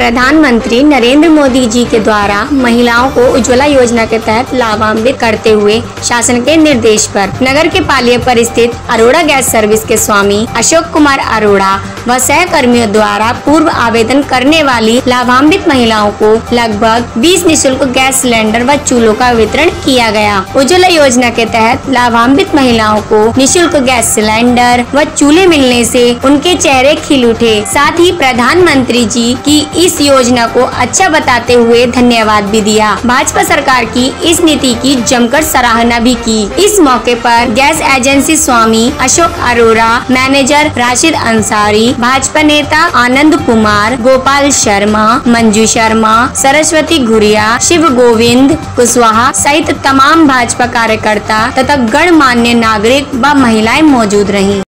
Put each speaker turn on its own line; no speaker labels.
प्रधानमंत्री नरेंद्र मोदी जी के द्वारा महिलाओं को उज्ज्वला योजना के तहत लाभान्वित करते हुए शासन के निर्देश पर नगर के पालिया पर स्थित अरोड़ा गैस सर्विस के स्वामी अशोक कुमार अरोड़ा व सहकर्मियों द्वारा पूर्व आवेदन करने वाली लाभान्वित महिलाओं को लगभग 20 निःशुल्क गैस सिलेंडर व चूल्हों का वितरण किया गया। उज्ज्वला योजना के तहत लाभान्वित महिलाओं को निःशुल्क गैस सिलेंडर व चूल्हे मिलने से उनके चेहरे खिल उठे। साथ ही प्रधानमंत्री जी की इस योजना को अच्छा बताते हुए धन्यवाद भी दिया। भाजपा सरकार की इस नीति की जमकर सराहना भी की। इस मौके पर गैस एजेंसी स्वामी अशोक अरोड़ा, मैनेजर राशिद अंसारी, भाजपा नेता आनंद कुमार, गोपाल शर्मा, मंजू शर्मा, सरस्वती घुरिया, शिव गोविंद कुशवाहा सहित तमाम भाजपा कार्यकर्ता तथा गणमान्य नागरिक व महिलाएं मौजूद रहीं।